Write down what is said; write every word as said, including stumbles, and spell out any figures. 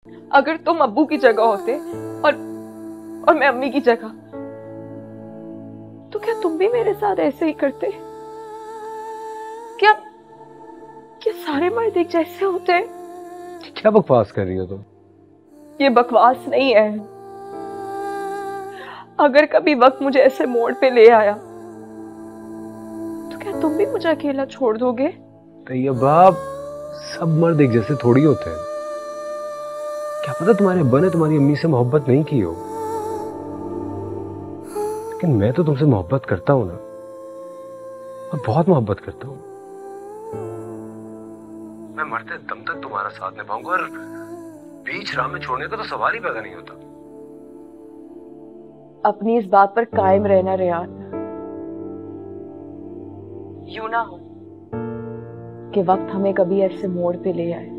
अगर तुम अब्बू की जगह होते और और मैं अम्मी की जगह, तो क्या तुम भी मेरे साथ ऐसे ही करते? क्या क्या सारे मर्द एक जैसे होते हैं? क्या बकवास कर रही हो तुम? ये बकवास नहीं है। अगर कभी वक्त मुझे ऐसे मोड़ पे ले आया, तो क्या तुम भी मुझे अकेला छोड़ दोगे? तैयबा, सब मर्द एक जैसे थोड़ी होते हैं। क्या पता तुम्हारे अब्बा ने तुम्हारी अम्मी से मोहब्बत नहीं की हो, लेकिन मैं तो तुमसे मोहब्बत करता हूं ना, और बहुत मोहब्बत करता हूं। मैं मरते दम तक तुम्हारा साथ निभाऊंगा, और बीच राह में छोड़ने का तो सवाल ही पैदा नहीं होता। अपनी इस बात पर कायम रहना रेयान। यूं ना हो कि वक्त हमें कभी ऐसे मोड़ पे ले आए